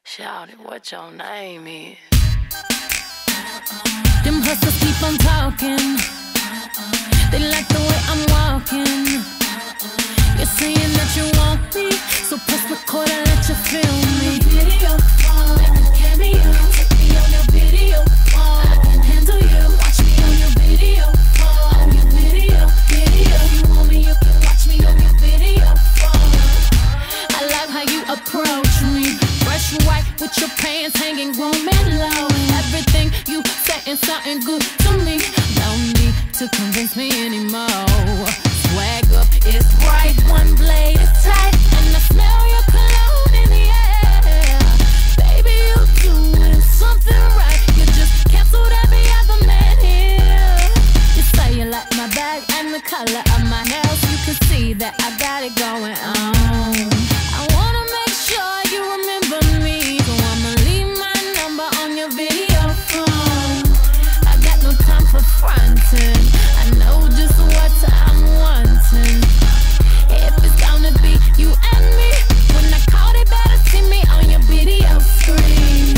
Shawty, what your name is? Them hustlers keep on talking. They like the way I'm walking. You're saying that you want me, so press record and let you feel me. Video phone, like a cameo. Take me on your video phone. I can handle you. Watch me on your video phone. On your video. If you want me, you can watch me on your video phone. I like how you approach me. Fresh white with your pants hanging, grooming low. Everything you saying something good to me. No need to convince me anymore. Swag up is bright, one blade is tight, and I smell your cologne in the air. Baby, you doing something right. You just canceled every other man here. You say you like my bag and the color of my nails. You can see that I got it going on. I wanna make sure you remember me, so I'ma leave my number on your video phone. I got no time for fronting. I know just what I'm wanting. If it's gonna be you and me, when I call, they better see me on your video screen.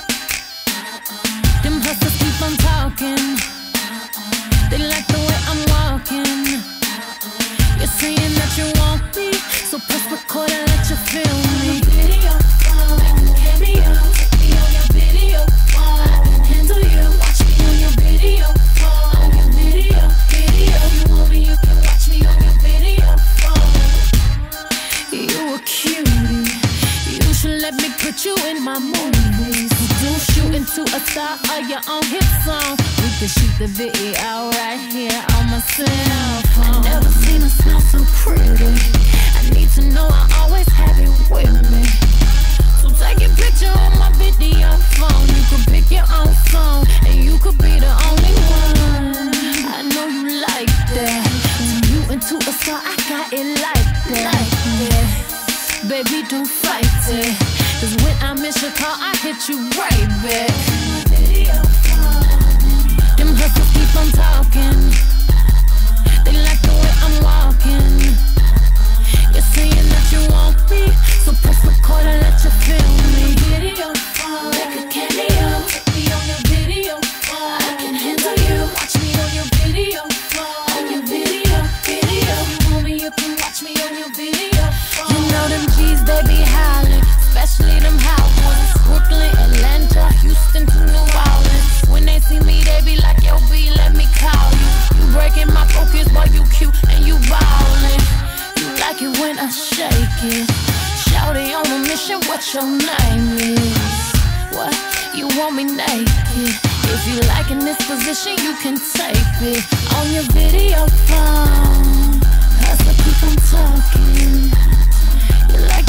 Them hustlers keep on talking. They like the way I'm walking. You're saying that you want me, so press record and let you feel me. Video phone, like a cameo. Take me on your video phone. I can handle you. Watch me on your video phone. On your video. If you want me, you can watch me on your video phone. You a cutie. You should let me put you in my movies. Do shoot into a star of your own hit song. We can shoot the video right here on my cell phone. I never seen her smell so pretty. I need to know I always have it with me. So take a picture on my video phone. You can pick your own song, and you could be the only one. I know you like that. Turn you into a star, I got it like that. Baby, don't fight it, 'cause when I miss your call, I hit you right back. Them hustlers keep on talking. They like the way I'm walking. You're saying that you want me, so press record and let you feel me. Video phone, like a cameo. Take me on your video phone. I can handle you. Watch me on your video phone. On your video. If you want me, you can watch me on your video phone. You know them G's, they be howling, especially them hot ones. Brooklyn, Atlanta, Houston to New Orleans. When they see me, they be like, yo, B, let me call you. You breaking my focus, boy, you cute and you ballin'. You like it when I shake it. Shawty on a mission, what your name is? What? You want me naked? If you like in this position, you can tape it on your video phone. Hustler, keep on talking. You like